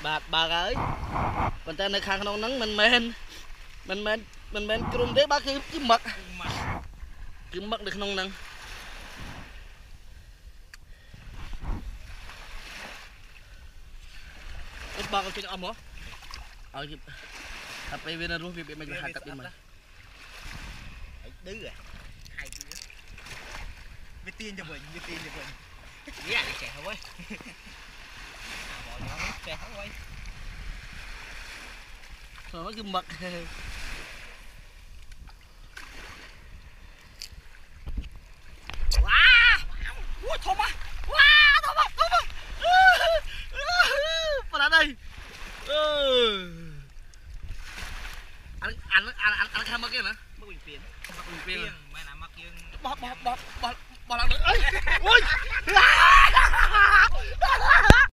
bà ơi còn ta nơi khang nông nắng mình kêu đấy bác cứ mật được nông nắng bà còn chuyện ông hả tập về bên luôn việc mình hai tập đi mà đứa à hai đứa với tiền cho mình nghĩ lại trẻ thôi bỏ nó trẻ thôi nó cứ mật wow thơm á wow thơm á vào đây anh khai mất cái nữa mất bình tiền mày làm mắc dương bỏ lần nữa ơi ui